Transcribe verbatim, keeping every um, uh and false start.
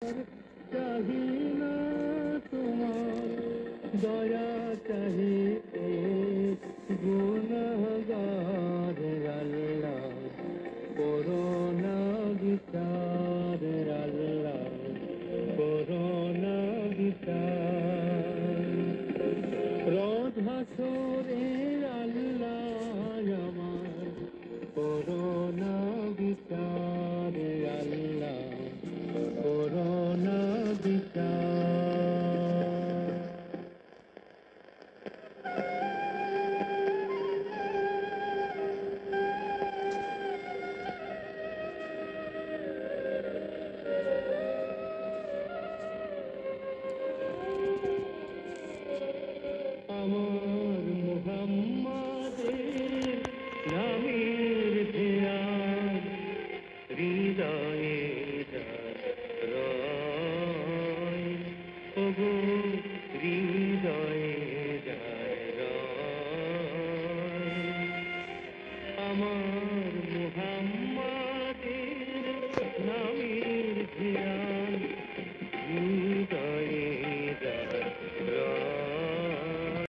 চাহি না তোমার দয়া চাহিতে গুনাহগার আল্লাহ করোনা বিচার আল্লাহ করোনা বিচার রোজ হাসরের আল্লাহ আমার করোনা বিচার আল্লাহ করোনা বিচার আমার মুহাম্মাদের নামের ধ্যান হৃদয়ে রয় ওগো হৃদয়ে রয় আমার মুহাম্মাদ